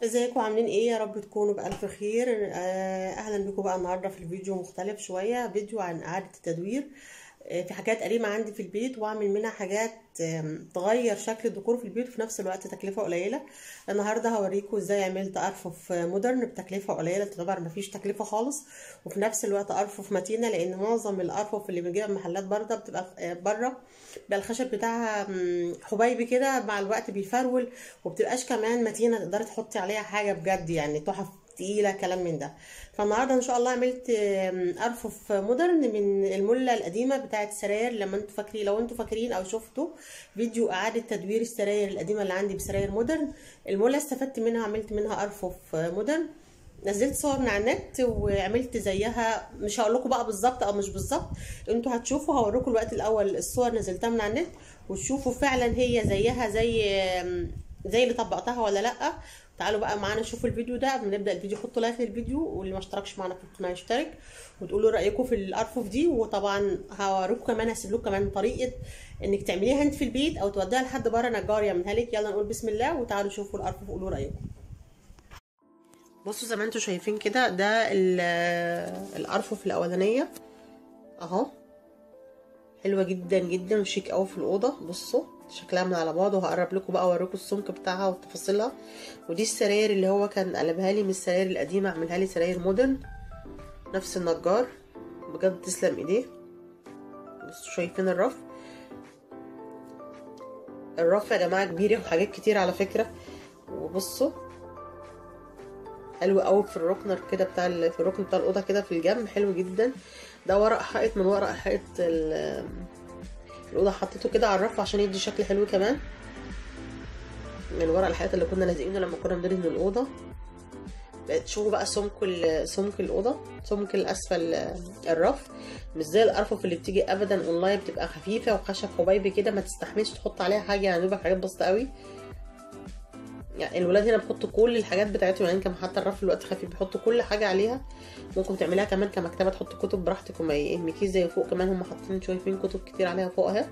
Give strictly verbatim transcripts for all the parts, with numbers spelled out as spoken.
ازيكم عاملين ايه؟ يا رب تكونوا بألف خير. آه، اهلا بكم بقى النهارده في الفيديو مختلف شويه، فيديو عن اعاده التدوير. آه، في حاجات قديمه عندي في البيت واعمل منها حاجات آم، تغير شكل الديكور في البيت وفي نفس الوقت تكلفه قليله. النهارده هوريكم ازاي عملت ارفف مودرن بتكلفه قليله، طبعا مفيش تكلفه خالص، وفي نفس الوقت ارفف متينه، لان معظم الارفف اللي بنجيبها من محلات برده بتبقى بره بقى الخشب بتاعها مم، حبيبي كده، مع الوقت بيفرول وبتبقاش كمان متينه تقدري تحطي عليها حاجه بجد، يعني تحف تقيله كلام من ده. فالنهارده ان شاء الله عملت آم، ارفف مودرن من المله القديمه بتاعه السراير. لما انتوا فاكرين، لو انتوا فاكرين او شفتوا فيديو اعاده تدوير السراير القديمه اللي عندي بسراير مودرن، المله استفدت منها، عملت منها ارفف مودرن. نزلت صور من على النت وعملت زيها، مش هقول لكم بقى بالظبط او مش بالظبط، انتوا هتشوفوا. هوريكم الوقت الاول الصور نزلتها من على النت وتشوفوا فعلا هي زيها زي زي اللي طبقتها ولا لا. تعالوا بقى معانا نشوف الفيديو ده. قبل ما نبدا الفيديو حطوا لايك للفيديو، واللي ما اشتركش معانا ما يشترك، وتقولوا رايكم في الارفف دي. وطبعا هوريكم كمان، هسيب لكم كمان طريقه انك تعمليها انت في البيت او توديها لحد بره نجار يعملها لك. يلا نقول بسم الله وتعالوا شوفوا الارفف وقولوا رايكم. بصوا زي ما انتوا شايفين كده، ده الارفف الاولانيه اهو، حلوه جدا جدا وشيك قوي في الاوضه. بصوا شكلها من على بعض، وهقرب لكم بقى اوريكم السمك بتاعها وتفاصيلها. ودي السراير اللي هو كان قلبها لي من السراير القديمه، عملها لي سراير مودرن، نفس النجار بجد، تسلم ايديه. بصوا شايفين الرف، الرف يا جماعه كبير وحاجات كتير على فكره. وبصوا حلو قوي في الركنر كده بتاع في الركن بتاع الاوضه كده في الجنب، حلو جدا. ده ورق حائط من ورق حائط الاوضه، حطيته كده على الرف عشان يدي شكل حلو كمان من ورق الحائط اللي كنا لازقينه لما كنا بندهن الاوضه. شوفوا بقى سمك سمك الاوضه، سمك الاسفل الرف مش زي الارفف اللي بتيجي ابدا اونلاين، بتبقى خفيفه وخشب حبيبي كده ما تستحملش تحط عليها حاجه، يعني بيبقى حاجات بسيطه قوي. يعني الولاد هنا بيحطوا كل الحاجات بتاعتهم، يعني كمان حتى الرف الوقت خفيف بيحطوا كل حاجه عليها. ممكن تعمليها كمان كمكتبه، تحط كتب براحتك وما يهمكيش. زي فوق كمان هم حاطين شايفين كتب كتير عليها فوق اهي،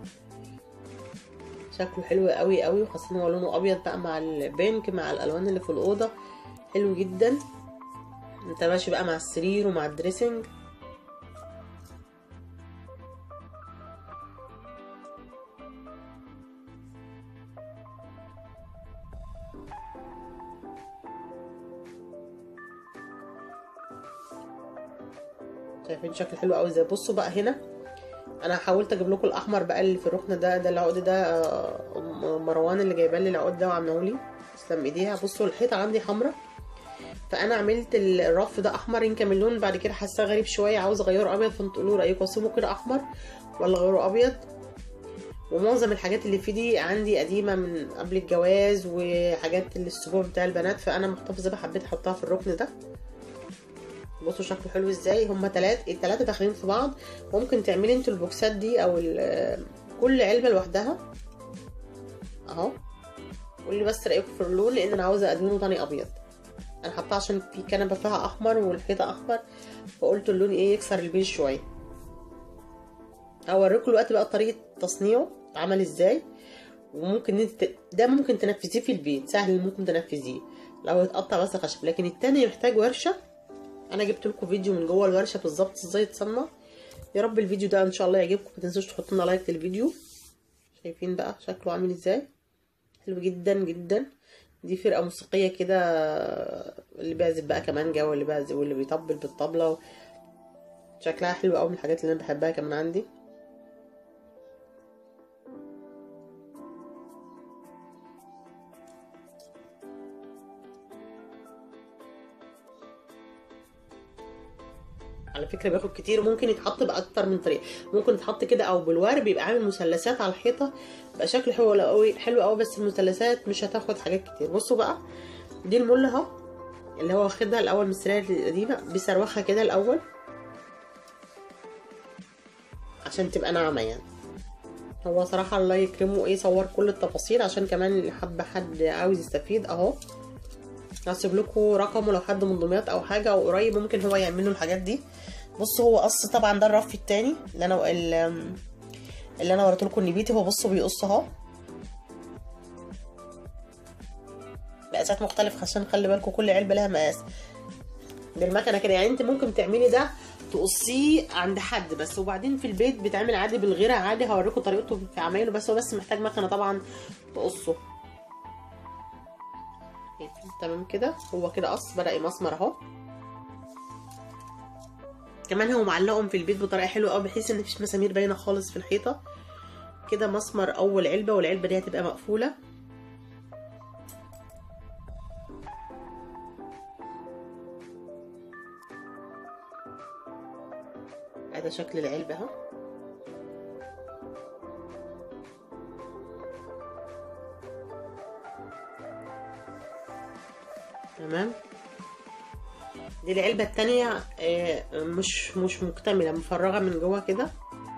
شكله حلو قوي قوي، وخاصه هو لونه ابيض بقى مع البينك مع الالوان اللي في الاوضه، حلو جدا. انت ماشي بقى مع السرير ومع الدريسنج. شايفين شكل حلو قوي ازاي؟ بصوا بقى هنا انا حاولت اجيب لكم الاحمر بقى اللي في الركن ده، ده العقد ده مروان اللي جايبه لي العقد ده وعامله لي، تسلم ايديها. بصوا الحيطه عندي حمراء، فانا عملت الرف ده احمر. يمكن من اللون بعد كده حاساه غريب شويه، عاوز اغيره ابيض، فانتوا تقولوا رايكم اسيبه كده احمر ولا اغيره ابيض. ومعظم الحاجات اللي في دي عندي قديمه من قبل الجواز، وحاجات الاسبوع بتاع البنات، فانا محتفظه بيها، حبيت احطها في الركن ده. بصوا شكله حلو ازاي، هما تلات التلاته داخلين في بعض. ممكن تعملي انتوا البوكسات دي او كل علبه لوحدها اهو. قولي بس رايكم في اللون، لان انا عاوزه ادهنه تاني ابيض. انا حاطاه عشان في كنبه فيها احمر والحيطه احمر، فقلت اللون ايه يكسر البيج شويه. هوريكم الوقت بقى طريقه تصنيعه عمل ازاي. وممكن انت ده ممكن تنفذيه في البيت، سهل ممكن تنفذيه لو يتقطع بس خشب، لكن التاني محتاج ورشه. انا جبت لكم فيديو من جوه الورشه بالظبط ازاي يتصنع. يا رب الفيديو ده ان شاء الله يعجبكم، ما تنسوش تحطوا لنا لايك للفيديو. شايفين بقى شكله عامل ازاي، حلو جدا جدا. دي فرقه موسيقيه كده، اللي بيعزف بقى كمانجا واللي بيعزف واللي بيطبل بالطبله، شكلها حلو قوي، من الحاجات اللي انا بحبها كمان عندي. على فكره بياخد كتير، وممكن يتحط باكتر من طريقه. ممكن يتحط كده او بالورد، بيبقى عامل مثلثات على الحيطه، بيبقى شكله حلو قوي حلو قوي. بس المثلثات مش هتاخد حاجات كتير. بصوا بقى دي المله اهو، اللي هو واخدها الاول من السراير القديمه، بيسروخها كده الاول عشان تبقى ناعمه. يعني هو صراحه الله يكرمه ايه، صور كل التفاصيل عشان كمان اللي حب حد عاوز يستفيد اهو. هسيب لكم رقمه لو حد من دمياط او حاجه او قريب ممكن هو يعمل له الحاجات دي. بصوا هو قص طبعا، ده الرف التاني اللي انا اللي انا وريت لكم النبيتي. هو بصوا بيقص اهو، مقاسات مختلفه عشان خلي بالكم كل علبه لها مقاس بالمكنه كده. يعني انت ممكن تعملي ده تقصيه عند حد بس، وبعدين في البيت بيتعمل عادي بالغيره عادي. هوريكم طريقته في عمايله، بس هو بس محتاج مكنه طبعا تقصه. تمام كده، هو كده قص بدا يمسمر اهو. كمان هو معلقهم في البيت بطريقه حلوه قوي بحيث ان مفيش مسامير باينه خالص في الحيطه. كده مسمر اول علبه، والعلبه دي هتبقى مقفوله. ده شكل العلبه اهو. تمام. دي العلبه التانية مش مش مكتمله، مفرغه من جوه كده.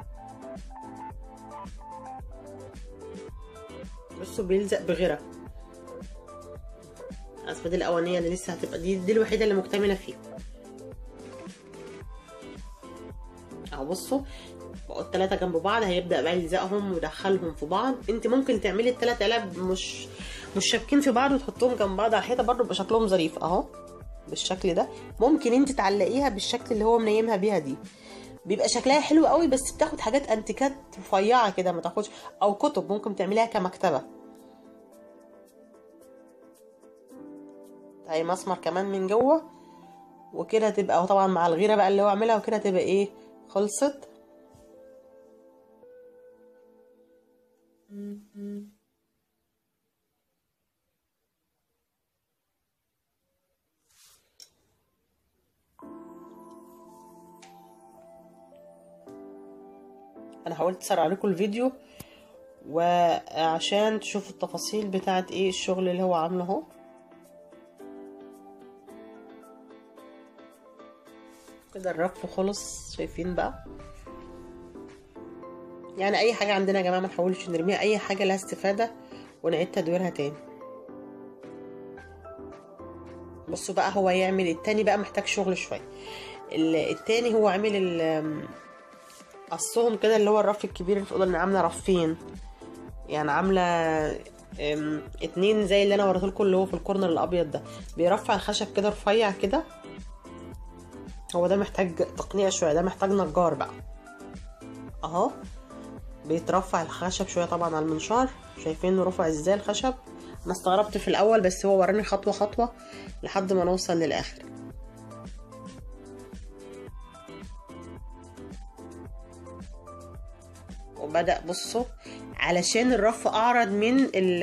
بصوا بيلزق بغيره. اسفه دي الاولانيه اللي لسه هتبقى دي دي الوحيده اللي مكتمله فيه اهو. بصوا بقوا التلاته جنب بعض، هيبدا بقى يلزقهم ويدخلهم في بعض. انت ممكن تعملي التلات علب مش مش شابكين في بعض وتحطهم جنب بعض على الحيطه، برضه يبقى شكلهم ظريف اهو بالشكل ده. ممكن انت تعلقيها بالشكل اللي هو منيمها بيها دي، بيبقى شكلها حلو قوي، بس بتاخد حاجات انتيكات رفيعه كده ما تاخدش. او كتب ممكن تعمليها كمكتبه. هي مسمر كمان من جوه وكده تبقى طبعا مع الغيره بقى اللي هو عاملها، وكده تبقى ايه خلصت. انا حاولت اسرع لكم الفيديو وعشان تشوفوا التفاصيل بتاعت ايه الشغل اللي هو عامله اهو. كده الرف خلص، شايفين بقى. يعني اي حاجه عندنا يا جماعه ما نحاولش نرميها، اي حاجه لها استفاده ونعيد تدويرها تاني. بصوا بقى هو يعمل التاني بقى محتاج شغل شويه. التاني هو عامل قصهم كده اللي هو الرف الكبير اللي في الاوضه، اللي عامله رفين، يعني عامله اتنين زي اللي انا وريته لكم اللي هو في الكورنر الابيض ده. بيرفع الخشب كده رفيع كده. هو ده محتاج تقنيع شويه، ده محتاج نجار بقى اهو. بيترفع الخشب شويه طبعا على المنشار. شايفين رفع ازاي الخشب؟ انا استغربت في الاول بس هو وراني خطوه خطوه لحد ما نوصل للاخر. وبدأ بصوا علشان الرف اعرض من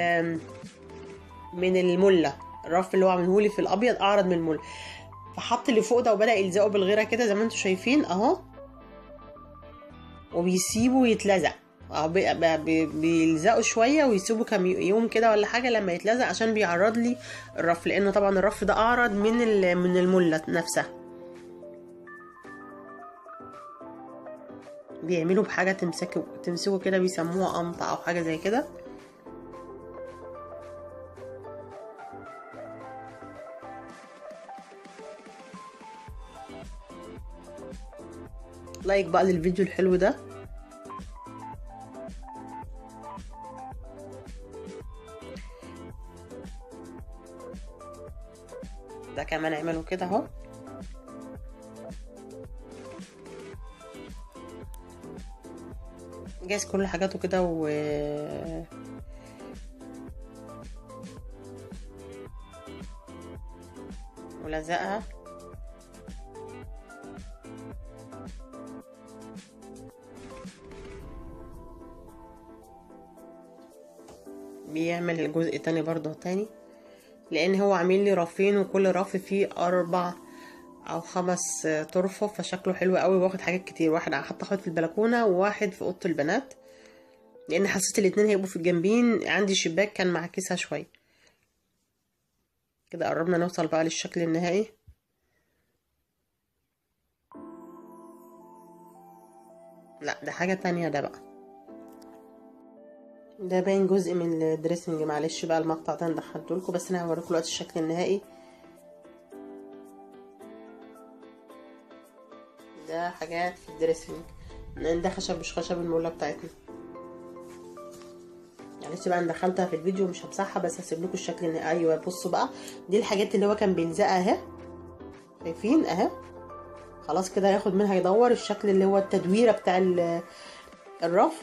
من المله، الرف اللي هو عاملهولي في الابيض اعرض من المله، فحط اللي فوق ده وبدأ يلزقه بالغيره كده زي ما انتم شايفين اهو. وبيسيبه يتلزق اهو، بيلزقوا شويه ويسيبوا كام يوم كده ولا حاجه لما يتلزق، عشان بيعرض لي الرف، لانه طبعا الرف ده اعرض من من المله نفسها. بيعملوا بحاجه تمسكوا تمسكوا كده بيسموها قمطه او حاجه زي كده. لايك بقى للفيديو الحلو ده. ده كمان اعملوا كده اهو. جايز كل حاجاته كده و ولزقها. بيعمل الجزء التاني برضه تاني، لان هو عامل لي رفين وكل رف فيه اربع او خمس طرفه، فشكله حلو قوي واخد حاجات كتير. واحد حتى حاطط في البلكونه وواحد في اوضه البنات، لان حسيت الاتنين هيبقوا في الجنبين. عندي شباك كان معاكسها شويه. كده قربنا نوصل بقى للشكل النهائي. لا ده حاجه تانية ده بقى. ده باين جزء من الدريسنج، معلش بقى المقطع ده دخلته لكم، بس انا هوريكم دلوقتي الشكل النهائي. ده حاجات في الدريسنج، ده خشب مش خشب المولة بتاعتنا. معلش بقى انا دخلتها في الفيديو مش همسحها، بس هسيب لكم الشكل النهائي. ايوه بصوا بقى، دي الحاجات اللي هو كان بيلزقها اهي، شايفين اهي. خلاص كده هياخد منها يدور الشكل اللي هو التدويره بتاع الرف.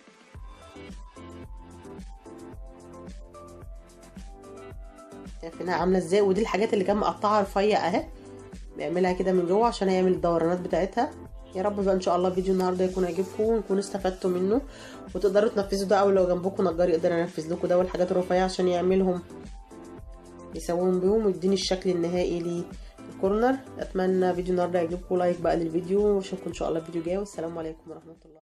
شايفينها عامله ازاي؟ ودي الحاجات اللي كان مقطعها رفيع اهي، بيعملها كده من جوه عشان هيعمل الدورانات بتاعتها. يا رب بقى ان شاء الله فيديو النهارده يكون عجبكم ونكون استفدتوا منه وتقدروا تنفذوا ده، او لو جنبكم نجار يقدر ينفذ لكم ده والحاجات الرفيعه عشان يعملهم يسوون بيهم ويديني الشكل النهائي للكورنر. اتمنى فيديو النهارده يعجبكم. لايك بقى للفيديو واشوفكم ان شاء الله في فيديو جاي، والسلام عليكم ورحمه الله.